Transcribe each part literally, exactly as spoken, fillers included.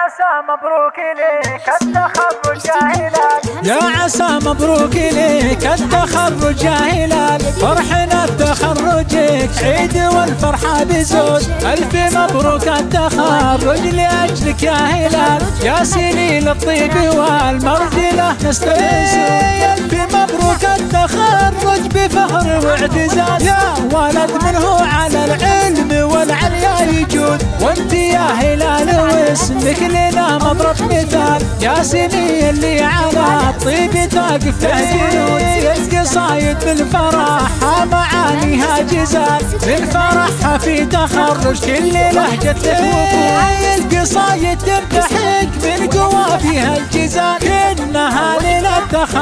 عسى مبروك ليك التخرج يا هلال، يا عسى مبروك ليك التخرج يا هلال، فرحنا بتخرجك عيد والفرحة بزود، ألف مبروك التخرج لأجلك يا هلال، يا سنين الطيب والمرجلة نسترس، ألف مبروك التخرج بفخر واعتزاز، يا ولد منه على العلم والعليا يجود، وانت يا هلال واسمك لنا مضرب مثال، يا سنين اللي على الطيب تقف تهجود، القصايد بالفرح معانيها جزال، بالفرح في تخرج كل لهجة الوفود، القصايد تمتحك من قوافيها الجزال، كأنها ليلة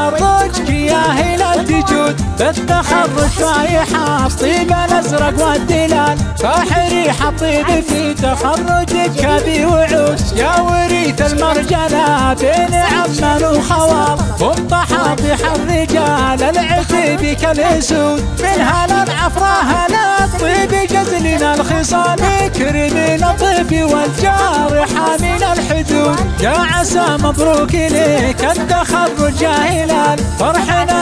تخرجك يا هلال تجود، بالتخرج فايحة الطيب الازرق والدلال، فاحريح الطيب في تخرجك كبي وعود، يا وريث المرجلة بين عمان وخوال، هم طحاطح الرجال العتيب كالاسود، من هلا العفرة هلا الطيب جزلنا الخصال، كريم الطيف والجار حامين الحدود، يا عسى مبروك ليك التخرج يا هلال، فرحنا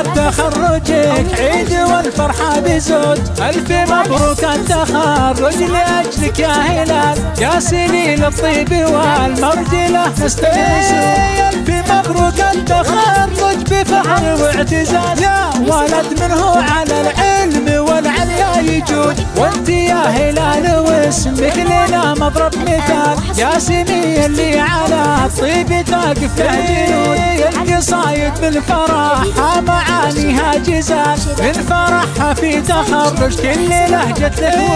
بتخرجك عيد والفرحة بزود، ألف مبروك التخرج لأجلك يا هلال، يا سنين الطيب والمرجلة نسترس، ألف مبروك التخرج بفخر واعتزاز، يا ولد منه على العلم والعليا يجود، وانت يا هلال واسمك لنا مضرب مثال، يا سنين اللي على الطيب تقف تهجود، القصايد بالفرح معانيها جزال، بالفرح في تخرج كل لهجة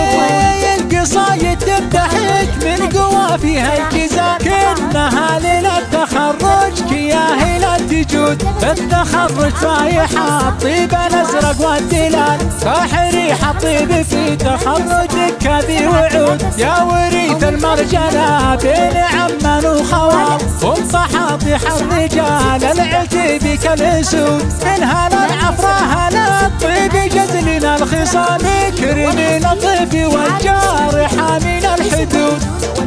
الوفود، القصايد تمتحك من قوافيها الجزال، كأنها ليلة تخرجك يا هلال تجود، بالتخرج فايحة الطيب الازرق والدلال، فاحريح الطيب في تخرجك كبي وعود، يا وريث المرجلة بين عمان وخوال، هم طحاطح الرجال العتيب كالاسود، من هلا العفرة هلا الطيب جزلنا الخصال، كريم الطيف والجار حامين الحدود.